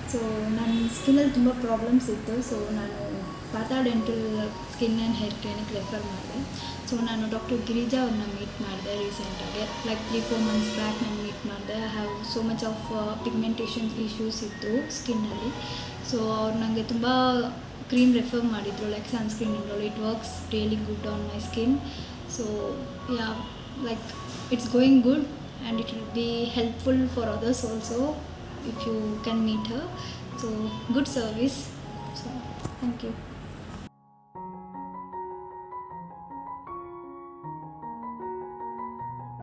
So ನನ್ನ ಸ್ಕಿನ್ನಲ್ಲಿ ತುಂಬ problems ಇತ್ತು. ಸೊ ನಾನು Patha dental skin and hair clinic refer ಮಾಡಿದೆ. ಸೊ ನಾನು ಡಾಕ್ಟರ್ ಗಿರಿಜಾ ಅವ್ರನ್ನ ಮೀಟ್ ಮಾಡಿದೆ ರೀಸೆಂಟಾಗಿ, ಲೈಕ್ 3-4 ಮಂತ್ಸ್ ಬ್ಯಾಕ್ ನಾನು ಮೀಟ್ ಮಾಡಿದೆ. I have so much of pigmentation issues ಇತ್ತು ಸ್ಕಿನ್ನಲ್ಲಿ. ಸೊ ಅವ್ರು ನನಗೆ ತುಂಬ ಕ್ರೀಮ್ ರೆಫರ್ ಮಾಡಿದರು, ಲೈಕ್ ಸನ್ಸ್ಕ್ರೀನ್ ಇರೋಳು. It works really good on my skin. So yeah, like it's going good and it will be helpful for others also if you can meet her. So good service. So thank you.